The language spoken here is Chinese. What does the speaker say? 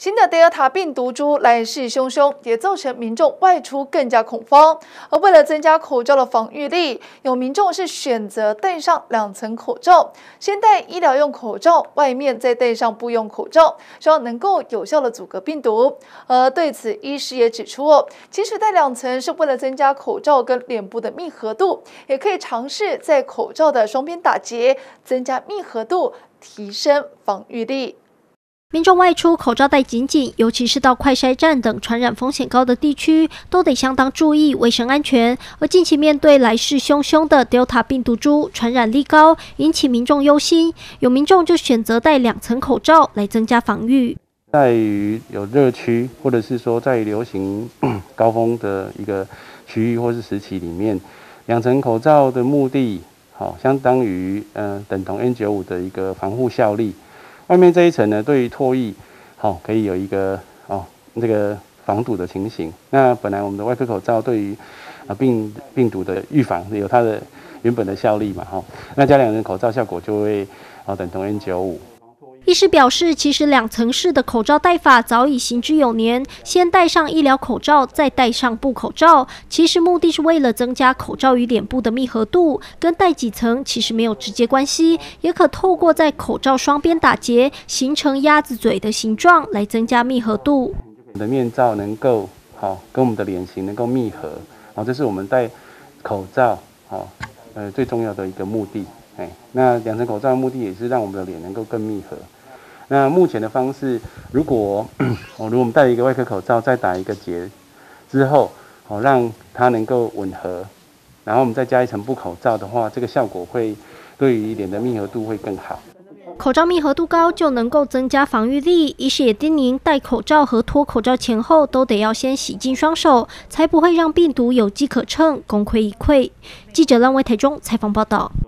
新的 Delta 病毒株来势汹汹，也造成民众外出更加恐慌。而为了增加口罩的防御力，有民众是选择戴上2层口罩，先戴医疗用口罩，外面再戴上布用口罩，希望能够有效的阻隔病毒。而对此，医师也指出即使戴2层是为了增加口罩跟脸部的密合度，也可以尝试在口罩的双边打结，增加密合度，提升防御力。 民众外出口罩戴紧紧，尤其是到快筛站等传染风险高的地区，都得相当注意卫生安全。而近期面对来势汹汹的 Delta 病毒株，传染力高，引起民众忧心。有民众就选择戴2层口罩来增加防御。 在于有热区，或者是说在流行高峰的一个区域或是时期里面，2层口罩的目的，相当于等同 N95 的一个防护效力。外面这一层呢，对于唾液，可以有一个这个防堵的情形。那本来我们的外科口罩对于病毒的预防有它的原本的效力嘛，那加2层口罩效果就会等同 N95。 医师表示，其实2层式的口罩戴法早已行之有年，先戴上医疗口罩，再戴上布口罩。其实目的是为了增加口罩与脸部的密合度，跟戴几层其实没有直接关系，也可透过在口罩双边打结，形成鸭子嘴的形状，来增加密合度。 我们的面罩能够跟我们的脸型能够密合，这是我们戴口罩最重要的一个目的。那2层口罩的目的也是让我们的脸能够更密合。那目前的方式，如果我们戴一个外科口罩，再打一个结之后，让它能够吻合，然后我们再加1层布口罩的话，这个效果会对于脸的密合度会更好。 口罩密合度高就能够增加防御力。医师也叮咛，戴口罩和脱口罩前后都得要先洗净双手，才不会让病毒有机可乘，功亏一篑。记者浪威台中采访报道。